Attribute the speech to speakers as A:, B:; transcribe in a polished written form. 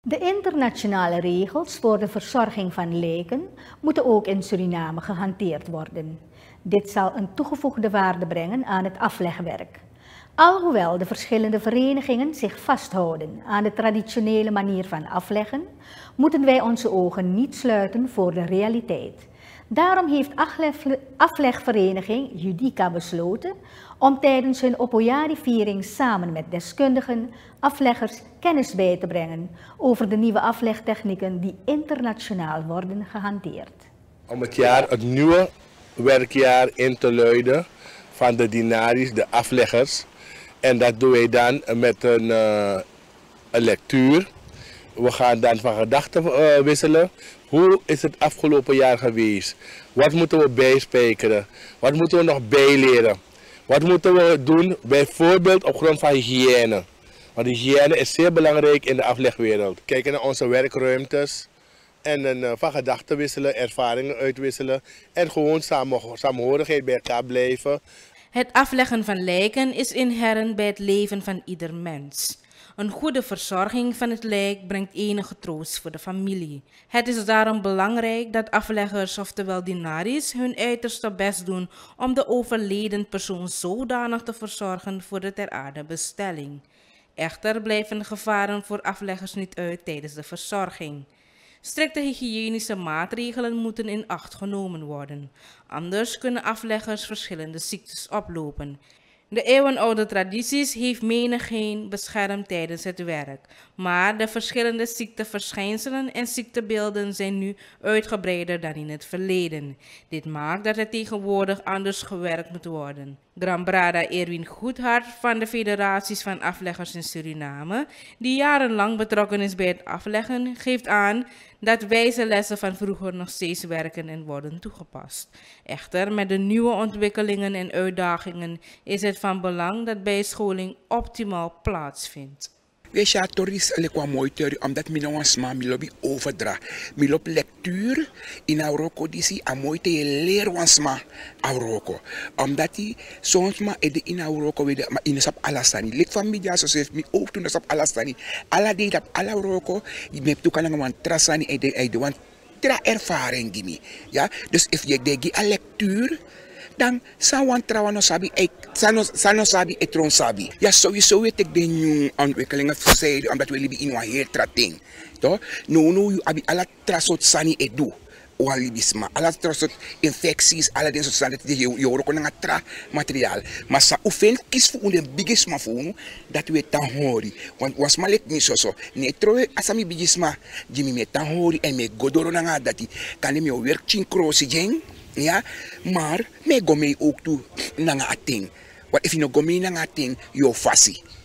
A: De internationale regels voor de verzorging van lijken moeten ook in Suriname gehanteerd worden. Dit zal een toegevoegde waarde brengen aan het aflegwerk. Alhoewel de verschillende verenigingen zich vasthouden aan de traditionele manier van afleggen, moeten wij onze ogen niet sluiten voor de realiteit. Daarom heeft aflegvereniging Judica besloten om tijdens hun Opoyari-viering samen met deskundigen, afleggers kennis bij te brengen over de nieuwe aflegtechnieken die internationaal worden gehanteerd.
B: Om het nieuwe werkjaar in te luiden van de dienaries, de afleggers. En dat doen wij dan met een lectuur. We gaan dan van gedachten wisselen. Hoe is het afgelopen jaar geweest? Wat moeten we bijspijkeren? Wat moeten we nog bijleren? Wat moeten we doen bijvoorbeeld op grond van hygiëne? Want hygiëne is zeer belangrijk in de aflegwereld. Kijken naar onze werkruimtes en van gedachten wisselen, ervaringen uitwisselen en gewoon samenhorigheid bij elkaar blijven.
C: Het afleggen van lijken is inherent bij het leven van ieder mens. Een goede verzorging van het lijk brengt enige troost voor de familie. Het is daarom belangrijk dat afleggers, oftewel dienaries, hun uiterste best doen om de overleden persoon zodanig te verzorgen voor de ter aarde bestelling. Echter blijven gevaren voor afleggers niet uit tijdens de verzorging. Strikte hygiënische maatregelen moeten in acht genomen worden. Anders kunnen afleggers verschillende ziektes oplopen. De eeuwenoude tradities heeft menigeen beschermd tijdens het werk. Maar de verschillende ziekteverschijnselen en ziektebeelden zijn nu uitgebreider dan in het verleden. Dit maakt dat er tegenwoordig anders gewerkt moet worden. Grambrada Erwin Goedhart van de Federaties van Afleggers in Suriname, die jarenlang betrokken is bij het afleggen, geeft aan dat wijze lessen van vroeger nog steeds werken en worden toegepast. Echter, met de nieuwe ontwikkelingen en uitdagingen is het van belang dat bijscholing optimaal plaatsvindt.
D: Weet je, toerist elekwa mooi teori, omdat mi nou sma mi lobby overdra. Mi lop lectuur in Auroko disi a mooi te leer wan sma Auroko. Omdat die soms ma ede in Auroko wede ma in sap alastani. Lid van media zo heeft mi ook toen sap alastani. Alla deed op alla Auroko, je hebt ook aan een trasani ede wan tra ervaring gimi. Ja, dus if je degi a lectuur dan sawan trawan sabi sano sabi etron sabi. Ja, sowieso weet ik de nieuwe ontwikkelingen verzijden omdat we liever in een heer trating. Toch? No, you abi alla trasot sani edu. O alibisma, alla trasot infecties, alla den soort dat je hoort kon een tra materiaal. Maar sa oefen kies voor de biggest ma voor dat we tan hori. Want was maar let niet zo. Nee, troe asami bigisma, Jimmy met tan hori en met godoro nanga dati. Kan je me werk chin krosi jeng. Ja, maar me go mee ook toe nanga ating. Wat if je no go mee nanga ating, yo fasi.